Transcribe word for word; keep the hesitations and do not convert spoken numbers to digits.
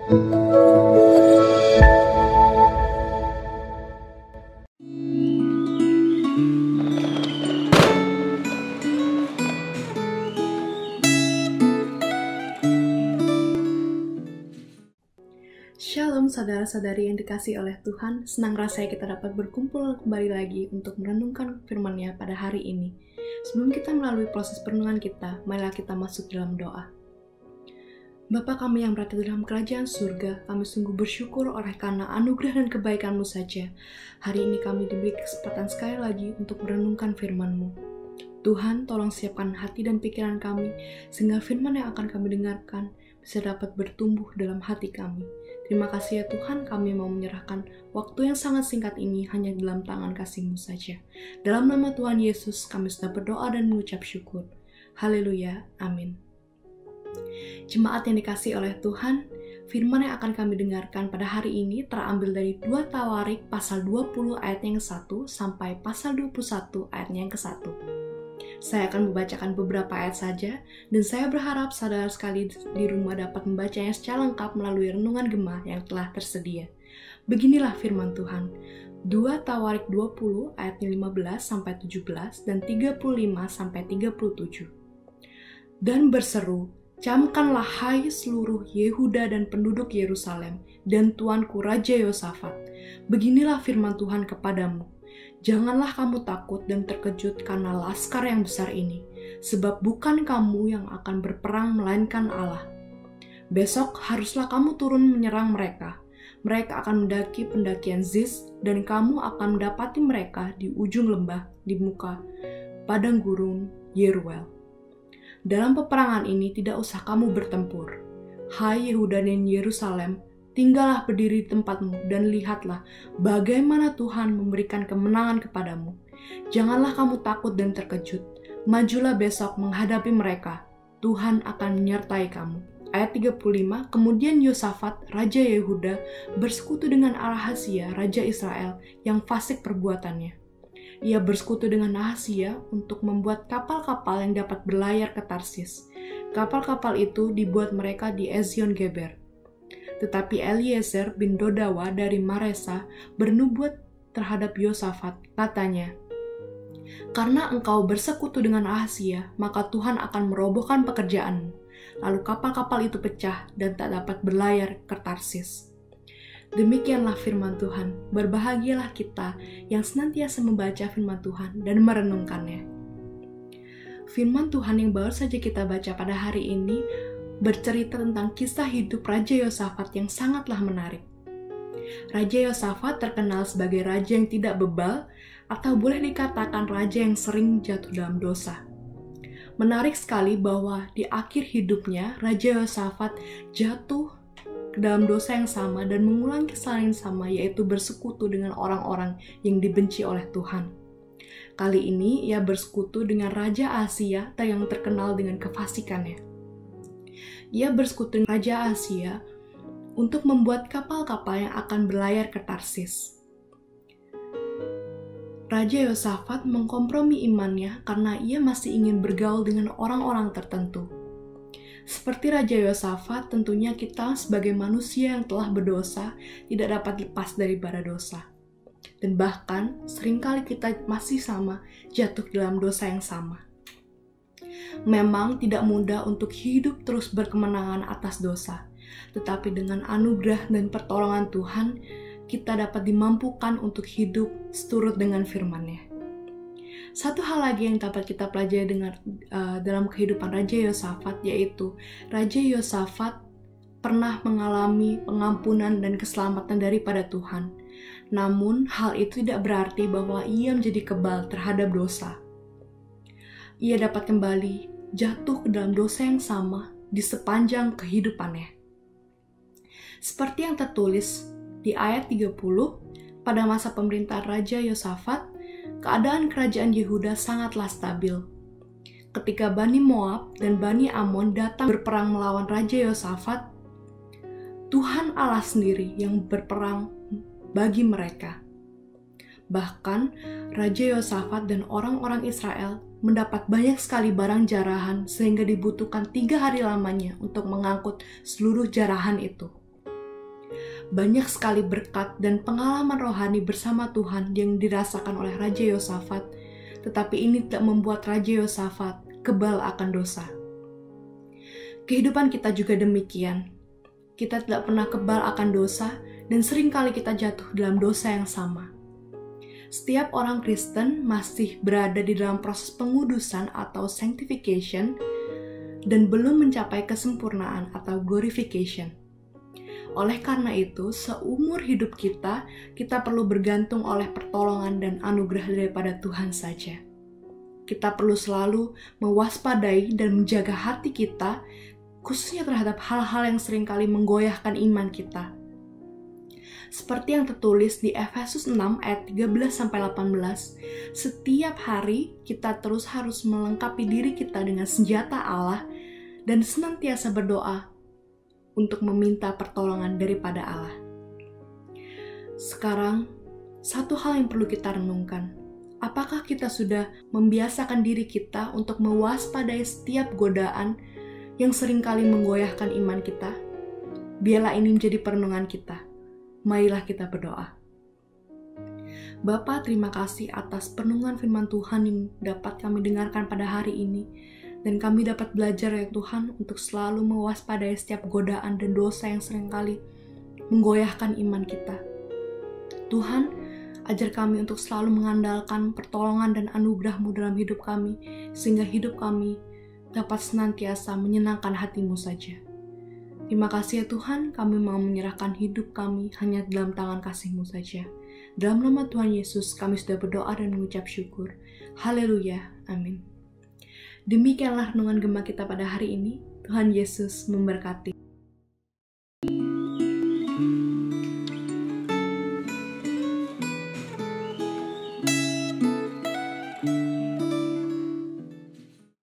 Shalom saudara-saudari yang dikasihi oleh Tuhan, senang rasanya kita dapat berkumpul kembali lagi untuk merenungkan firman-Nya pada hari ini. Sebelum kita melalui proses perenungan kita, marilah kita masuk dalam doa. Bapa kami yang berada dalam kerajaan surga, kami sungguh bersyukur oleh karena anugerah dan kebaikan-Mu saja. Hari ini kami diberi kesempatan sekali lagi untuk merenungkan firman-Mu. Tuhan, tolong siapkan hati dan pikiran kami, sehingga firman yang akan kami dengarkan bisa dapat bertumbuh dalam hati kami. Terima kasih ya Tuhan, kami mau menyerahkan waktu yang sangat singkat ini hanya dalam tangan kasih-Mu saja. Dalam nama Tuhan Yesus, kami sudah berdoa dan mengucap syukur. Haleluya, amin. Jemaat yang dikasihi oleh Tuhan, firman yang akan kami dengarkan pada hari ini terambil dari dua Tawarik pasal dua puluh ayat yang ke satu sampai pasal dua puluh satu ayatnya yang ke satu. Saya akan membacakan beberapa ayat saja, dan saya berharap saudara sekali di rumah dapat membacanya secara lengkap melalui renungan Gemah yang telah tersedia. Beginilah firman Tuhan, dua Tawarik dua puluh ayatnya lima belas sampai tujuh belas dan tiga puluh lima sampai tiga puluh tujuh. Dan berseru, camkanlah hai seluruh Yehuda dan penduduk Yerusalem, dan tuanku Raja Yosafat. Beginilah firman Tuhan kepadamu. Janganlah kamu takut dan terkejut karena laskar yang besar ini, sebab bukan kamu yang akan berperang melainkan Allah. Besok haruslah kamu turun menyerang mereka. Mereka akan mendaki pendakian Ziz, dan kamu akan mendapati mereka di ujung lembah di muka padang gurun Yeruel. Dalam peperangan ini tidak usah kamu bertempur. Hai Yehuda dan Yerusalem, tinggallah berdiri di tempatmu dan lihatlah bagaimana Tuhan memberikan kemenangan kepadamu. Janganlah kamu takut dan terkejut. Majulah besok menghadapi mereka. Tuhan akan menyertai kamu. Ayat tiga puluh lima, kemudian Yosafat, Raja Yehuda, bersekutu dengan Ahazia, Raja Israel, yang fasik perbuatannya. Ia bersekutu dengan Ahazia untuk membuat kapal-kapal yang dapat berlayar ke Tarsis. Kapal-kapal itu dibuat mereka di Ezion Geber. Tetapi Eliezer bin Dodawa dari Maresa bernubuat terhadap Yosafat. Katanya, karena engkau bersekutu dengan Ahazia, maka Tuhan akan merobohkan pekerjaanmu. Lalu kapal-kapal itu pecah dan tak dapat berlayar ke Tarsis. Demikianlah firman Tuhan. Berbahagialah kita yang senantiasa membaca firman Tuhan dan merenungkannya. Firman Tuhan yang baru saja kita baca pada hari ini bercerita tentang kisah hidup Raja Yosafat yang sangatlah menarik. Raja Yosafat terkenal sebagai raja yang tidak bebal, atau boleh dikatakan raja yang sering jatuh dalam dosa. Menarik sekali bahwa di akhir hidupnya, Raja Yosafat jatuh ke dalam dosa yang sama dan mengulangi kesalahan yang sama, yaitu bersekutu dengan orang-orang yang dibenci oleh Tuhan. Kali ini ia bersekutu dengan Raja Asia yang terkenal dengan kefasikannya. Ia bersekutu dengan Raja Asia untuk membuat kapal-kapal yang akan berlayar ke Tarsis. Raja Yosafat mengkompromi imannya karena ia masih ingin bergaul dengan orang-orang tertentu. Seperti Raja Yosafat, tentunya kita sebagai manusia yang telah berdosa tidak dapat lepas daripada dosa. Dan bahkan seringkali kita masih sama jatuh dalam dosa yang sama. Memang tidak mudah untuk hidup terus berkemenangan atas dosa, tetapi dengan anugerah dan pertolongan Tuhan, kita dapat dimampukan untuk hidup seturut dengan firman-Nya. Satu hal lagi yang dapat kita pelajari dengan, uh, dalam kehidupan Raja Yosafat, yaitu Raja Yosafat pernah mengalami pengampunan dan keselamatan daripada Tuhan. Namun, hal itu tidak berarti bahwa ia menjadi kebal terhadap dosa. Ia dapat kembali jatuh ke dalam dosa yang sama di sepanjang kehidupannya. Seperti yang tertulis di ayat tiga puluh, pada masa pemerintahan Raja Yosafat, keadaan kerajaan Yehuda sangatlah stabil. Ketika Bani Moab dan Bani Amon datang berperang melawan Raja Yosafat, Tuhan Allah sendiri yang berperang bagi mereka. Bahkan, Raja Yosafat dan orang-orang Israel mendapat banyak sekali barang jarahan sehingga dibutuhkan tiga hari lamanya untuk mengangkut seluruh jarahan itu. Banyak sekali berkat dan pengalaman rohani bersama Tuhan yang dirasakan oleh Raja Yosafat, tetapi ini tidak membuat Raja Yosafat kebal akan dosa. Kehidupan kita juga demikian. Kita tidak pernah kebal akan dosa dan seringkali kita jatuh dalam dosa yang sama. Setiap orang Kristen masih berada di dalam proses pengudusan atau sanctification dan belum mencapai kesempurnaan atau glorification. Oleh karena itu, seumur hidup kita, kita perlu bergantung oleh pertolongan dan anugerah daripada Tuhan saja. Kita perlu selalu mewaspadai dan menjaga hati kita, khususnya terhadap hal-hal yang seringkali menggoyahkan iman kita. Seperti yang tertulis di Efesus enam ayat tiga belas sampai delapan belas, setiap hari kita terus harus melengkapi diri kita dengan senjata Allah dan senantiasa berdoa untuk meminta pertolongan daripada Allah. Sekarang, satu hal yang perlu kita renungkan. Apakah kita sudah membiasakan diri kita untuk mewaspadai setiap godaan yang seringkali menggoyahkan iman kita? Biarlah ini menjadi perenungan kita. Marilah kita berdoa. Bapa, terima kasih atas perenungan firman Tuhan yang dapat kami dengarkan pada hari ini. Dan kami dapat belajar ya Tuhan untuk selalu mewaspadai setiap godaan dan dosa yang seringkali menggoyahkan iman kita. Tuhan, ajar kami untuk selalu mengandalkan pertolongan dan anugerah-Mu dalam hidup kami, sehingga hidup kami dapat senantiasa menyenangkan hati-Mu saja. Terima kasih ya Tuhan, kami mau menyerahkan hidup kami hanya dalam tangan kasih-Mu saja. Dalam nama Tuhan Yesus, kami sudah berdoa dan mengucap syukur. Haleluya, amin. Demikianlah renungan gema kita pada hari ini. Tuhan Yesus memberkati.